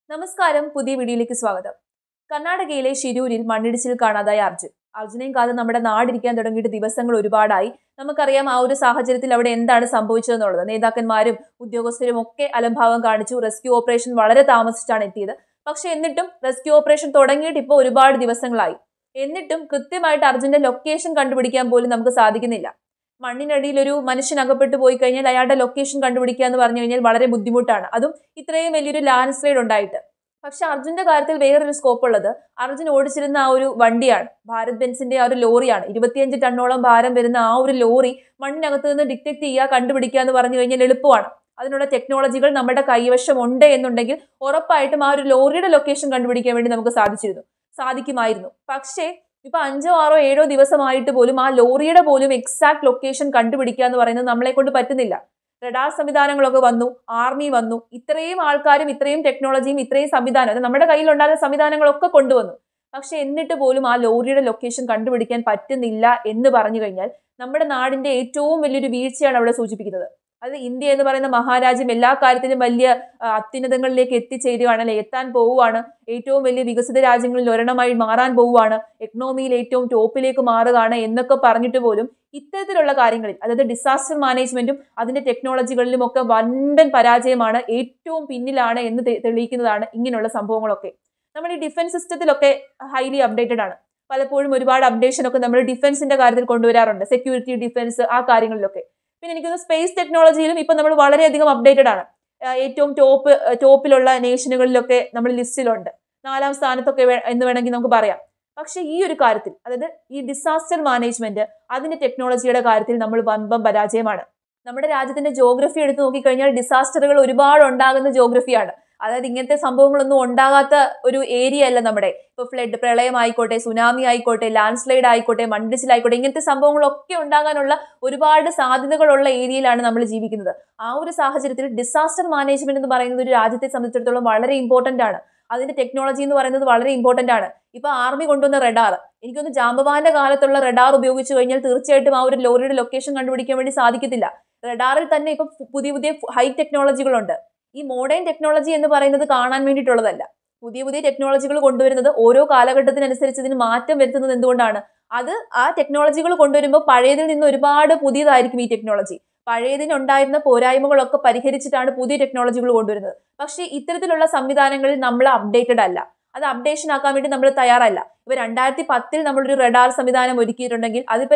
നമസ്കാരം, പുതിയ വീഡിയോയിലേക്ക് സ്വാഗതം. കർണാടകയിലെ ഷിരൂരിൽ മണ്ണിടിച്ചിൽ കാണാതായ അർജുനെയും കാലം നമ്മുടെ നാടിരിക്കാൻ തുടങ്ങിയിട്ട് ദിവസങ്ങൾ ഒരുപാടായി. നമുക്കറിയാം ആ ഒരു സാഹചര്യത്തിൽ അവിടെ എന്താണ് സംഭവിച്ചതെന്നുള്ളത്. നേതാക്കന്മാരും ഉദ്യോഗസ്ഥരും ഒക്കെ അലംഭാവം കാണിച്ചു. റെസ്ക്യൂ ഓപ്പറേഷൻ വളരെ താമസിച്ചാണ് എത്തിയത്. പക്ഷെ എന്നിട്ടും റെസ്ക്യൂ ഓപ്പറേഷൻ തുടങ്ങിയിട്ട് ഇപ്പോൾ ഒരുപാട് ദിവസങ്ങളായി. എന്നിട്ടും കൃത്യമായിട്ട് അർജുന്റെ ലൊക്കേഷൻ കണ്ടുപിടിക്കാൻ പോലും നമുക്ക് സാധിക്കുന്നില്ല. മണ്ണിനടിയിൽ ഒരു മനുഷ്യൻ അകപ്പെട്ടു പോയി കഴിഞ്ഞാൽ അയാളുടെ ലൊക്കേഷൻ കണ്ടുപിടിക്കുക എന്ന് പറഞ്ഞു കഴിഞ്ഞാൽ വളരെ ബുദ്ധിമുട്ടാണ്. അതും ഇത്രയും വലിയൊരു ലാൻഡ് സ്ലൈഡ് ഉണ്ടായിട്ട്. പക്ഷെ അർജുന്റെ കാര്യത്തിൽ വേറൊരു സ്കോപ്പ് ഉള്ളത്, അർജുൻ ഓടിച്ചിരുന്ന ആ ഒരു വണ്ടിയാണ്, ഭാരത് ബെൻസിന്റെ ആ ഒരു ലോറിയാണ്. 25 ടണ്ണോളം ഭാരം വരുന്ന ആ ഒരു ലോറി മണ്ണിനകത്ത് നിന്ന് ഡിറ്റക്ട് ചെയ്യുക, കണ്ടുപിടിക്കുക എന്ന് പറഞ്ഞു കഴിഞ്ഞാൽ എളുപ്പമാണ്. അതിനുള്ള ടെക്നോളജികൾ നമ്മുടെ കൈവശം ഉണ്ട് എന്നുണ്ടെങ്കിൽ ഉറപ്പായിട്ടും ആ ഒരു ലോറിയുടെ ലൊക്കേഷൻ കണ്ടുപിടിക്കാൻ വേണ്ടി നമുക്ക് സാധിക്കുമായിരുന്നു. പക്ഷേ ഇപ്പൊ 5, 6, 7 ദിവസമായിട്ട് പോലും ആ ലോറിയുടെ പോലും എക്സാക്ട് ലൊക്കേഷൻ കണ്ടുപിടിക്കുക എന്ന് പറയുന്നത് നമ്മളെ കൊണ്ട് പറ്റുന്നില്ല. റഡാർ സംവിധാനങ്ങളൊക്കെ വന്നു, ആർമി വന്നു, ഇത്രയും ആൾക്കാരും ഇത്രയും ടെക്നോളജിയും ഇത്രയും സംവിധാനം, അത് നമ്മുടെ കയ്യിലുണ്ടായിരുന്ന സംവിധാനങ്ങളൊക്കെ കൊണ്ടുവന്നു. പക്ഷെ എന്നിട്ട് പോലും ആ ലോറിയുടെ ലൊക്കേഷൻ കണ്ടുപിടിക്കാൻ പറ്റുന്നില്ല എന്ന് പറഞ്ഞു കഴിഞ്ഞാൽ നമ്മുടെ നാടിന്റെ ഏറ്റവും വലിയൊരു വീഴ്ചയാണ് അവിടെ സൂചിപ്പിക്കുന്നത്. അത് ഇന്ത്യ എന്ന് പറയുന്ന മഹാരാജ്യം എല്ലാ കാര്യത്തിലും വലിയ അത്യുന്നതങ്ങളിലേക്ക് എത്തിച്ചേരുകയാണ്, എത്താൻ പോവുകയാണ്. ഏറ്റവും വലിയ വികസിത രാജ്യങ്ങളിൽ ഒരെണ്ണമായി മാറാൻ പോവുകയാണ്, എക്കണോമിയിൽ ഏറ്റവും ടോപ്പിലേക്ക് മാറുകയാണ് എന്നൊക്കെ പറഞ്ഞിട്ട് പോലും ഇത്തരത്തിലുള്ള കാര്യങ്ങളിൽ, അതായത് ഡിസാസ്റ്റർ മാനേജ്മെന്റും അതിന്റെ ടെക്നോളജികളിലും ഒക്കെ വൻപൻ പരാജയമാണ്, ഏറ്റവും പിന്നിലാണ് എന്ന് തെളിയിക്കുന്നതാണ് ഇങ്ങനെയുള്ള സംഭവങ്ങളൊക്കെ. നമ്മൾ ഈ ഡിഫൻസ് സിസ്റ്റത്തിലൊക്കെ ഹൈലി അപ്ഡേറ്റഡ് ആണ്. പലപ്പോഴും ഒരുപാട് അപ്ഡേഷൻ ഒക്കെ നമ്മൾ ഡിഫൻസിന്റെ കാര്യത്തിൽ കൊണ്ടുവരാറുണ്ട്, സെക്യൂരിറ്റി, ഡിഫൻസ്, ആ കാര്യങ്ങളിലൊക്കെ. പിന്നെ എനിക്കൊന്ന് സ്പേസ് ടെക്നോളജിയിലും ഇപ്പൊ നമ്മൾ വളരെയധികം അപ്ഡേറ്റഡ് ആണ്. ഏറ്റവും ടോപ്പിലുള്ള നേഷനുകളിലൊക്കെ നമ്മൾ ലിസ്റ്റിലുണ്ട്, 4ാം സ്ഥാനത്തൊക്കെ എന്ന് വേണമെങ്കിൽ നമുക്ക് പറയാം. പക്ഷെ ഈ ഒരു കാര്യത്തിൽ, അതായത് ഈ ഡിസാസ്റ്റർ മാനേജ്മെന്റ്, അതിന്റെ ടെക്നോളജിയുടെ കാര്യത്തിൽ നമ്മൾ വമ്പം പരാജയമാണ്. നമ്മുടെ രാജ്യത്തിന്റെ ജോഗ്രഫി എടുത്ത് നോക്കിക്കഴിഞ്ഞാൽ ഡിസാസ്റ്ററുകൾ ഒരുപാട് ഉണ്ടാകുന്ന ജോഗ്രഫിയാണ്. അതായത് ഇങ്ങനത്തെ സംഭവങ്ങളൊന്നും ഉണ്ടാകാത്ത ഒരു ഏരിയ അല്ല നമ്മുടെ. ഇപ്പൊ ഫ്ലഡ്, പ്രളയം ആയിക്കോട്ടെ, സുനാമി ആയിക്കോട്ടെ, ലാൻഡ് സ്ലൈഡ് ആയിക്കോട്ടെ, മണ്ണിടിച്ചിലായിക്കോട്ടെ, ഇങ്ങനത്തെ സംഭവങ്ങളൊക്കെ ഉണ്ടാകാനുള്ള ഒരുപാട് സാധ്യതകളുള്ള ഏരിയയിലാണ് നമ്മൾ ജീവിക്കുന്നത്. ആ ഒരു സാഹചര്യത്തിൽ ഡിസാസ്റ്റർ മാനേജ്മെന്റ് എന്ന് പറയുന്നത് ഒരു രാജ്യത്തെ സംബന്ധിച്ചിടത്തോളം വളരെ ഇമ്പോർട്ടന്റ് ആണ്. അതിന്റെ ടെക്നോളജി എന്ന് പറയുന്നത് വളരെ ഇമ്പോർട്ടന്റ് ആണ്. ഇപ്പൊ ആർമി കൊണ്ടുവന്ന റഡാർ, എനിക്കൊന്ന് ജാമ്പവാന്റെ കാലത്തുള്ള റഡാർ ഉപയോഗിച്ചു കഴിഞ്ഞാൽ തീർച്ചയായിട്ടും ആ ഒരു ലോറിയുടെ ലൊക്കേഷൻ കണ്ടുപിടിക്കാൻ വേണ്ടി സാധിക്കത്തില്ല. റഡാറിൽ തന്നെ ഇപ്പൊ പുതിയ പുതിയ ഹൈ ടെക്നോളജികളുണ്ട്. ഈ മോഡേൺ ടെക്നോളജി എന്ന് പറയുന്നത് കാണാൻ വേണ്ടിയിട്ടുള്ളതല്ല. പുതിയ പുതിയ ടെക്നോളജികൾ കൊണ്ടുവരുന്നത് ഓരോ കാലഘട്ടത്തിനനുസരിച്ച് ഇതിന് മാറ്റം വരുത്തുന്നത് എന്തുകൊണ്ടാണ്? അത് ആ ടെക്നോളജികൾ കൊണ്ടുവരുമ്പോൾ പഴയതിൽ നിന്ന് ഒരുപാട് പുതിയതായിരിക്കും ഈ ടെക്നോളജി. പഴയതിനുണ്ടായിരുന്ന പോരായ്മകളൊക്കെ പരിഹരിച്ചിട്ടാണ് പുതിയ ടെക്നോളജികൾ കൊണ്ടുവരുന്നത്. പക്ഷേ ഇത്തരത്തിലുള്ള സംവിധാനങ്ങളിൽ നമ്മൾ അപ്ഡേറ്റഡ് അല്ല. അത് അപ്ഡേഷൻ ആക്കാൻ വേണ്ടി നമ്മൾ തയ്യാറല്ല. ഇപ്പൊ 2010 നമ്മളൊരു റഡാർ സംവിധാനം ഒരുക്കിയിട്ടുണ്ടെങ്കിൽ അതിപ്പോ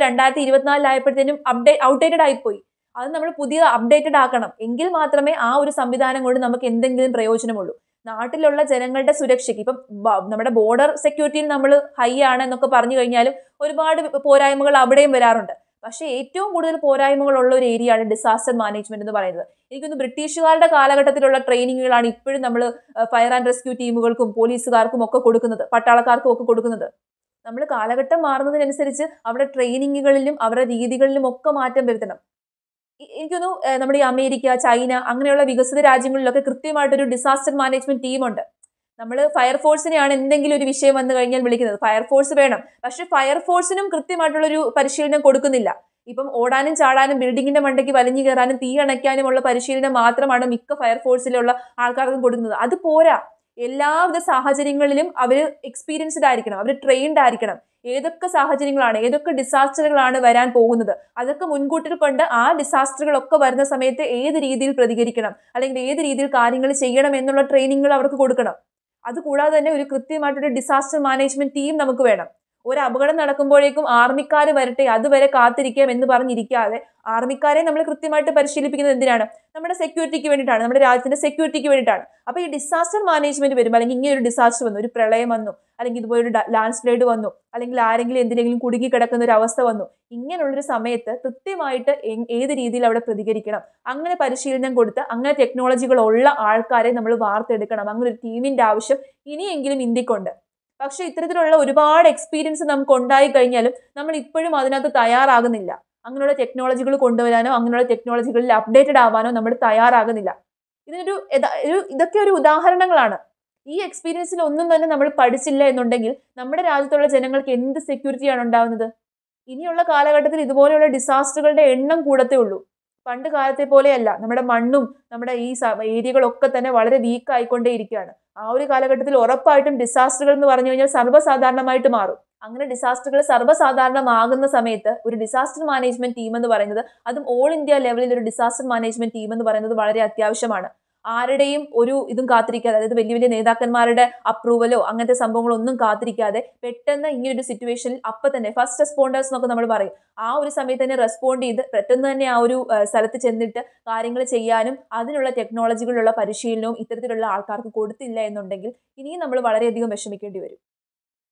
2024 ഔട്ട്ഡേറ്റഡ് ആയിപ്പോയി. അത് നമ്മൾ പുതിയ അപ്ഡേറ്റഡ് ആക്കണം. എങ്കിൽ മാത്രമേ ആ ഒരു സംവിധാനം കൊണ്ട് നമുക്ക് എന്തെങ്കിലും പ്രയോജനമുള്ളൂ. നാട്ടിലുള്ള ജനങ്ങളുടെ സുരക്ഷയ്ക്ക്, ഇപ്പം നമ്മുടെ ബോർഡർ സെക്യൂരിറ്റിയിൽ നമ്മൾ ഹൈ ആണ് എന്നൊക്കെ പറഞ്ഞു കഴിഞ്ഞാലും ഒരുപാട് പോരായ്മകൾ അവിടെയും വരാറുണ്ട്. പക്ഷേ ഏറ്റവും കൂടുതൽ പോരായ്മകൾ ഉള്ള ഒരു ഏരിയ ആണ് ഡിസാസ്റ്റർ മാനേജ്മെന്റ് എന്ന് പറയുന്നത്. എനിക്കൊന്ന് ബ്രിട്ടീഷുകാരുടെ കാലഘട്ടത്തിലുള്ള ട്രെയിനിങ്ങുകളാണ് ഇപ്പോഴും നമ്മൾ ഫയർ ആൻഡ് റെസ്ക്യൂ ടീമുകൾക്കും പോലീസുകാർക്കും ഒക്കെ കൊടുക്കുന്നത്, പട്ടാളക്കാർക്കും ഒക്കെ കൊടുക്കുന്നത്. നമ്മൾ കാലഘട്ടം മാറുന്നതിനനുസരിച്ച് അവിടെ ട്രെയിനിങ്ങുകളിലും അവരുടെ രീതികളിലും ഒക്കെ മാറ്റം വരുത്തണം. എനിക്കൊന്നു നമ്മുടെ ഈ അമേരിക്ക, ചൈന അങ്ങനെയുള്ള വികസിത രാജ്യങ്ങളിലൊക്കെ കൃത്യമായിട്ടൊരു ഡിസാസ്റ്റർ മാനേജ്മെന്റ് ടീമുണ്ട്. നമ്മൾ ഫയർഫോഴ്സിനെയാണ് എന്തെങ്കിലും ഒരു വിഷയം വന്നു കഴിഞ്ഞാൽ വിളിക്കുന്നത്. ഫയർഫോഴ്സ് വേണം, പക്ഷെ ഫയർഫോഴ്സിനും കൃത്യമായിട്ടുള്ളൊരു പരിശീലനം കൊടുക്കുന്നില്ല. ഇപ്പം ഓടാനും ചാടാനും ബിൽഡിങ്ങിന്റെ മണ്ടയ്ക്ക് വലിഞ്ഞു കയറാനും തീ അണയ്ക്കാനുമുള്ള പരിശീലനം മാത്രമാണ് മിക്ക ഫയർഫോഴ്സിലുള്ള ആൾക്കാർക്കും കൊടുക്കുന്നത്. അത് പോരാ. എല്ലാവിധ സാഹചര്യങ്ങളിലും അവർ എക്സ്പീരിയൻസ്ഡ് ആയിരിക്കണം, അവർ ട്രെയിൻഡ് ആയിരിക്കണം. ഏതൊക്കെ സാഹചര്യങ്ങളാണ്, ഏതൊക്കെ ഡിസാസ്റ്ററുകളാണ് വരാൻ പോകുന്നത്, അതൊക്കെ മുൻകൂട്ടി കൊണ്ട് ആ ഡിസാസ്റ്ററുകളൊക്കെ വരുന്ന സമയത്ത് ഏത് രീതിയിൽ പ്രതികരിക്കണം, അല്ലെങ്കിൽ ഏത് രീതിയിൽ കാര്യങ്ങൾ ചെയ്യണം എന്നുള്ള ട്രെയിനിങ്ങുകൾ അവർക്ക് കൊടുക്കണം. അതുകൂടാതെ തന്നെ ഒരു കൃത്യമായിട്ടൊരു ഡിസാസ്റ്റർ മാനേജ്മെന്റ് ടീം നമുക്ക് വേണം. ഒരു അപകടം നടക്കുമ്പോഴേക്കും ആർമിക്കാർ വരട്ടെ അതുവരെ കാത്തിരിക്കാം എന്ന് പറഞ്ഞിരിക്കാതെ ആർമിക്കാരെ നമ്മൾ കൃത്യമായിട്ട് പരിശീലിപ്പിക്കുന്നത് എന്തിനാണ്? നമ്മുടെ സെക്യൂരിറ്റിക്ക് വേണ്ടിയിട്ടാണ്, നമ്മുടെ രാജ്യത്തിന്റെ സെക്യൂരിറ്റിക്ക് വേണ്ടിയിട്ടാണ്. അപ്പൊ ഈ ഡിസാസ്റ്റർ മാനേജ്മെന്റ് വരുമ്പോൾ, അല്ലെങ്കിൽ ഇങ്ങനെ ഒരു ഡിസാസ്റ്റർ വന്നു, ഒരു പ്രളയം വന്നു, അല്ലെങ്കിൽ ഇതുപോലെ ഒരു ലാൻഡ് സ്ലൈഡ് വന്നു, അല്ലെങ്കിൽ ആരെങ്കിലും എന്തിനെങ്കിലും കുടുങ്ങി കിടക്കുന്ന ഒരു അവസ്ഥ വന്നു, ഇങ്ങനെയുള്ളൊരു സമയത്ത് കൃത്യമായിട്ട് ഏത് രീതിയിൽ അവിടെ പ്രതികരിക്കണം, അങ്ങനെ പരിശീലനം കൊടുത്ത് അങ്ങനെ ടെക്നോളജികൾ ഉള്ള ആൾക്കാരെ നമ്മൾ വാർത്തെടുക്കണം. അങ്ങനെ ഒരു ടീമിന്റെ ആവശ്യം ഇനിയെങ്കിലും ഇന്ത്യക്കുണ്ട്. പക്ഷെ ഇത്തരത്തിലുള്ള ഒരുപാട് എക്സ്പീരിയൻസ് നമുക്ക് ഉണ്ടായി കഴിഞ്ഞാലും നമ്മൾ ഇപ്പോഴും അതിനകത്ത് തയ്യാറാകുന്നില്ല. അങ്ങനെയുള്ള ടെക്നോളജികൾ കൊണ്ടുവരാനോ അങ്ങനെയുള്ള ടെക്നോളജികളിൽ അപ്ഡേറ്റഡ് ആവാനോ നമ്മൾ തയ്യാറാകുന്നില്ല. ഇതൊക്കെ ഒരു ഉദാഹരണങ്ങളാണ്. ഈ എക്സ്പീരിയൻസിൽ ഒന്നും തന്നെ നമ്മൾ പഠിച്ചില്ല എന്നുണ്ടെങ്കിൽ നമ്മുടെ രാജ്യത്തുള്ള ജനങ്ങൾക്ക് എന്ത് സെക്യൂരിറ്റിയാണ് ഉണ്ടാവുന്നത്? ഇനിയുള്ള കാലഘട്ടത്തിൽ ഇതുപോലെയുള്ള ഡിസാസ്റ്ററുകളുടെ എണ്ണം കൂടത്തേ ഉള്ളൂ. പണ്ട് കാലത്തെ പോലെയല്ല. നമ്മുടെ മണ്ണും നമ്മുടെ ഈ ഏരിയകളൊക്കെ തന്നെ വളരെ വീക്ക് ആയിക്കൊണ്ടേയിരിക്കുകയാണ്. ആ ഒരു കാലഘട്ടത്തിൽ ഉറപ്പായിട്ടും ഡിസാസ്റ്ററുകൾ എന്ന് പറഞ്ഞു കഴിഞ്ഞാൽ സർവ്വസാധാരണമായിട്ട് മാറും. അങ്ങനെ ഡിസാസ്റ്ററുകൾ സർവ്വസാധാരണമാകുന്ന സമയത്ത് ഒരു ഡിസാസ്റ്റർ മാനേജ്മെന്റ് ടീം എന്ന് പറയുന്നത്, അതും ഓൾ ഇന്ത്യ ലെവലിൽ ഒരു ഡിസാസ്റ്റർ മാനേജ്മെന്റ് ടീം എന്ന് പറയുന്നത് വളരെ അത്യാവശ്യമാണ്. ആരുടെയും ഒരു ഇതും കാത്തിരിക്കാതെ, അതായത് വലിയ വലിയ നേതാക്കന്മാരുടെ അപ്രൂവലോ അങ്ങനത്തെ സംഭവങ്ങളോ ഒന്നും കാത്തിരിക്കാതെ പെട്ടെന്ന് ഇങ്ങനെ ഒരു സിറ്റുവേഷനിൽ അപ്പൊ തന്നെ ഫസ്റ്റ് റെസ്പോണ്ടേഴ്സ് എന്നൊക്കെ നമ്മൾ പറയും, ആ ഒരു സമയത്ത് തന്നെ റെസ്പോണ്ട് ചെയ്ത് പെട്ടെന്ന് തന്നെ ആ ഒരു സ്ഥലത്ത് ചെന്നിട്ട് കാര്യങ്ങൾ ചെയ്യാനും അതിനുള്ള ടെക്നോളജികളുള്ള പരിശീലനവും ഇത്തരത്തിലുള്ള ആൾക്കാർക്ക് കൊടുത്തില്ല എന്നുണ്ടെങ്കിൽ ഇനിയും നമ്മൾ വളരെയധികം വിഷമിക്കേണ്ടി വരും.